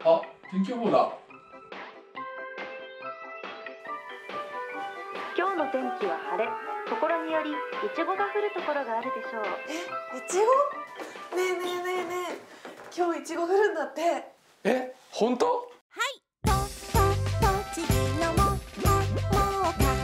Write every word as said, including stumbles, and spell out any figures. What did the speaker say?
あ、天気予報だ。 今日の天気は晴れ。ところによりいちごが降るところがあるでしょう。 え、いちご？ねえねえねえねえ、今日いちご降るんだって。 え、本当？ はい、とと栃木のもももか